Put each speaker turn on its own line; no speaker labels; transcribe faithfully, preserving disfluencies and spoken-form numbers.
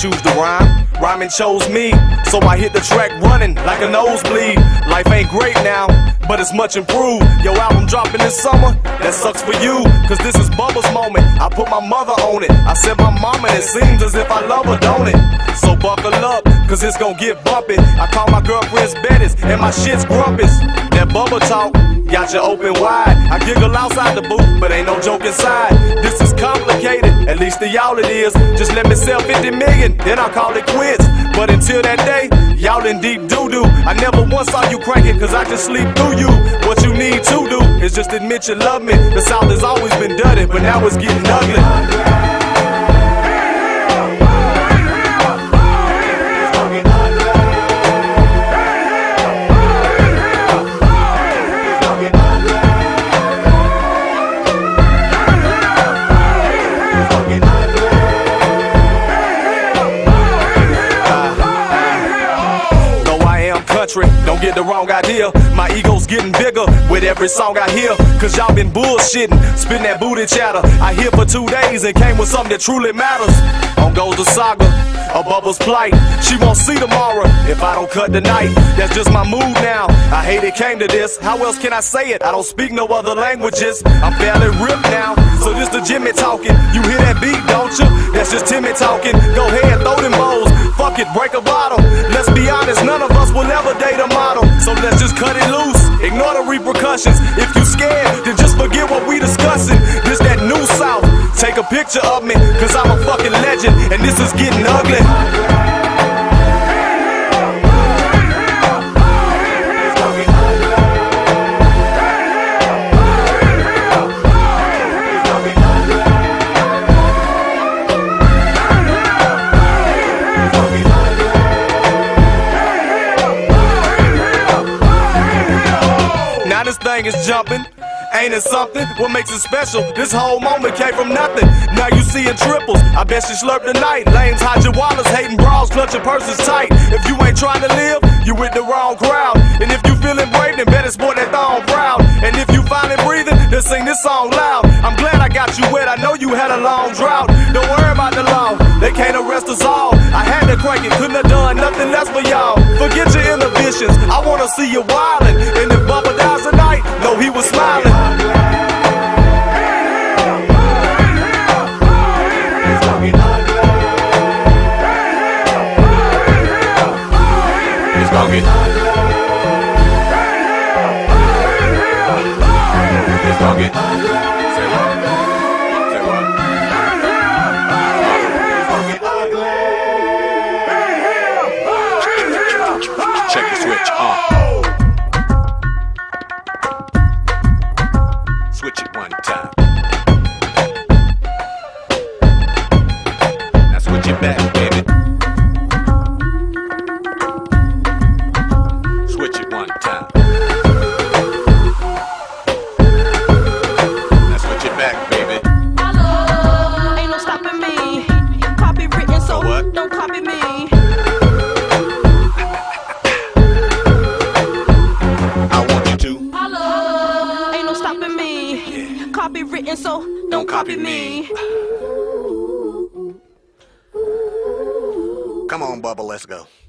choose to rhyme, rhyming chose me. So I hit the track running like a nosebleed. Life ain't great now, but it's much improved. Your album dropping this summer, that sucks for you, cause this is Bubba's moment. I put my mother on it, I said my mama, and it seems as if I love her, don't it? So buckle up, cause it's gon' get bumpy. I call my girlfriends Bettis, and my shit's Grumpus. That Bubba talk got you open wide. I giggle outside the booth, but ain't no joke inside. This is complicated, at least to y'all it is. Just let me sell fifty million, then I'll call it quits. But until that day, y'all in deep doo-doo. I never once saw you cranking, cause I just sleep through you. What you need to do is just admit you love me. The South has always been dirty, but now it's getting ugly. Don't get the wrong idea, my ego's getting bigger with every song I hear. Cause y'all been bullshitting, spitting that booty chatter. I here for two days and came with something that truly matters. On goes the saga of Bubba's plight. She won't see tomorrow if I don't cut tonight. That's just my mood now, I hate it came to this. How else can I say it? I don't speak no other languages. I'm fairly ripped now, so this the Jimmy talking. You hear that beat, don't you? That's just Timmy talking. Go ahead, throw them bowls, fuck it, break a bottle. Let's be honest, none of us will ever date a model. So let's just cut it loose, ignore the repercussions. If you scared, then just forget what we discussing. This that new South, take a picture of me, cause I'm a fucking legend, and this is getting ugly. This thing is jumping, ain't it something? What makes it special? This whole moment came from nothing. Now you seeing triples, I bet she slurp tonight. Lames, hide your wallets, hating bras, clutching purses tight. If you ain't trying to live, you with the wrong crowd. And if you feeling brave, then better sport that thong proud. And if you finally breathing, then sing this song loud. I'm glad I got you wet, I know you had a long drought. Don't worry about the law, they can't arrest us all. I had to crank it, couldn't have done nothing less for y'all. Forget your inhibitions, I wanna see you wildin'. And if Bubba dies tonight, know he was smiling. It's gonna get ugly. It's gonna get ugly. It's gonna get ugly. Say what? Say what? It's gonna get ugly. Check the switch off. Switch it one time. Now switch it back, baby. Switch it one time. Now switch it back, baby.
Hello, ain't no stopping me. Copywritten, so
what?
Don't copy me.
I want you to.
Hello, ain't no stopping me.
Yeah.
Copywritten, so don't,
Don't
copy
copy
me.
me. Come on, Bubba, let's go.